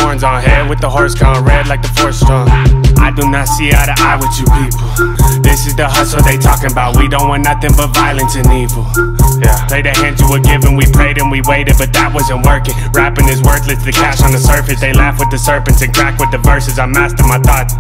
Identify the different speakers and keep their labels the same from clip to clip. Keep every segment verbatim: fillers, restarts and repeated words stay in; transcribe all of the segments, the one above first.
Speaker 1: horns on head with the horse gone red like the force strong. I do not see eye to eye with you people. This is the hustle they talking about. We don't want nothing but violence and evil. Yeah. Play the hand you were given, we prayed and we waited, but that wasn't working. Rapping is worthless, the cash on the surface. They laugh with the serpents and crack with the verses. I master my thoughts.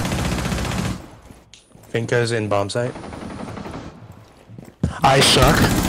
Speaker 2: Finka's in bomb site.
Speaker 3: I suck.